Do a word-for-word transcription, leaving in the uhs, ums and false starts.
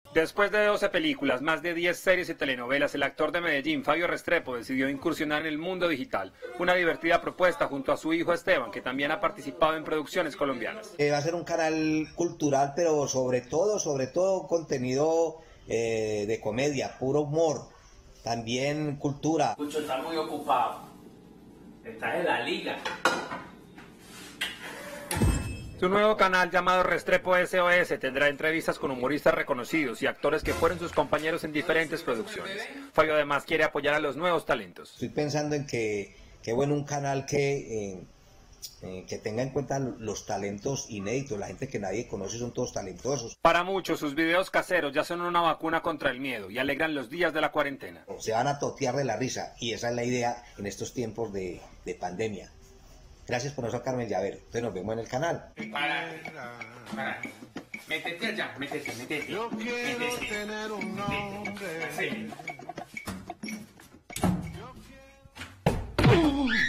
Después de doce películas, más de diez series y telenovelas, el actor de Medellín, Fabio Restrepo, decidió incursionar en el mundo digital. Una divertida propuesta junto a su hijo Esteban, que también ha participado en producciones colombianas. Eh, va a ser un canal cultural, pero sobre todo, sobre todo contenido eh, de comedia, puro humor, también cultura. Cucho está muy ocupado, está en la liga. Su nuevo canal llamado Restrepo S O S tendrá entrevistas con humoristas reconocidos y actores que fueron sus compañeros en diferentes producciones. Fabio además quiere apoyar a los nuevos talentos. Estoy pensando en que, que bueno, un canal que, eh, eh, que tenga en cuenta los talentos inéditos, la gente que nadie conoce son todos talentosos. Para muchos, sus videos caseros ya son una vacuna contra el miedo y alegran los días de la cuarentena. Se van a totear de la risa y esa es la idea en estos tiempos de, de pandemia. Gracias por no sacarme el llavero. Entonces nos vemos en el canal. Para, para. Métete allá, métete, métete. Yo quiero métete. tener un nombre. Sí. Yo quiero...